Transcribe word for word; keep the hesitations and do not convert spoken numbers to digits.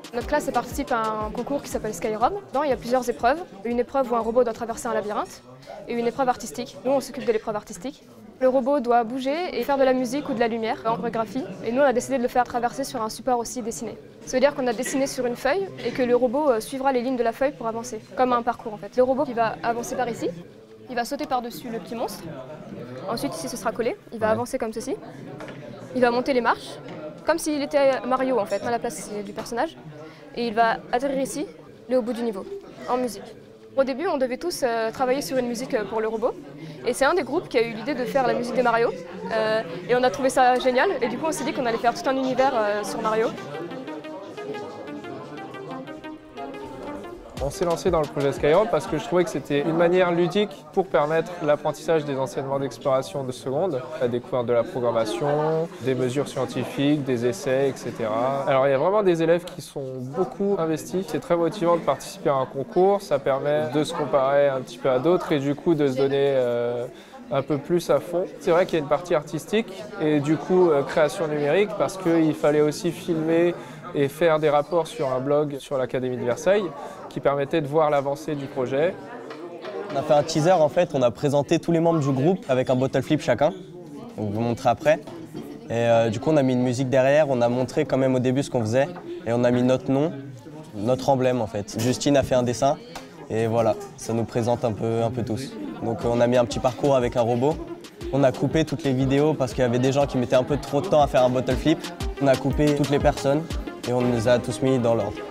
Notre classe participe à un concours qui s'appelle Skyrom. Dedans, il y a plusieurs épreuves. Une épreuve où un robot doit traverser un labyrinthe et une épreuve artistique. Nous, on s'occupe de l'épreuve artistique. Le robot doit bouger et faire de la musique ou de la lumière en chorégraphie. Et nous, on a décidé de le faire traverser sur un support aussi dessiné. Ça veut dire qu'on a dessiné sur une feuille et que le robot suivra les lignes de la feuille pour avancer, comme un parcours en fait. Le robot qui va avancer par ici, il va sauter par-dessus le petit monstre. Ensuite, ici, ce sera collé. Il va avancer comme ceci. Il va monter les marches, comme s'il était Mario en fait, à la place du personnage. Et il va atterrir ici, et au bout du niveau, en musique. Au début, on devait tous euh, travailler sur une musique pour le robot. Et c'est un des groupes qui a eu l'idée de faire la musique de Mario. Euh, et on a trouvé ça génial. Et du coup, on s'est dit qu'on allait faire tout un univers euh, sur Mario. On s'est lancé dans le projet Skyrom parce que je trouvais que c'était une manière ludique pour permettre l'apprentissage des enseignements d'exploration de seconde, la découverte de la programmation, des mesures scientifiques, des essais, et cetera. Alors il y a vraiment des élèves qui sont beaucoup investis. C'est très motivant de participer à un concours, ça permet de se comparer un petit peu à d'autres et du coup de se donner euh, un peu plus à fond. C'est vrai qu'il y a une partie artistique et du coup euh, création numérique parce qu'il fallait aussi filmer et faire des rapports sur un blog sur l'Académie de Versailles qui permettait de voir l'avancée du projet. On a fait un teaser en fait, on a présenté tous les membres du groupe avec un bottle flip chacun, on va vous montrer après. Et euh, du coup on a mis une musique derrière, on a montré quand même au début ce qu'on faisait et on a mis notre nom, notre emblème en fait. Justine a fait un dessin et voilà, ça nous présente un peu, un peu tous. Donc on a mis un petit parcours avec un robot. On a coupé toutes les vidéos parce qu'il y avait des gens qui mettaient un peu trop de temps à faire un bottle flip. On a coupé toutes les personnes et on les a tous mis dans l'ordre.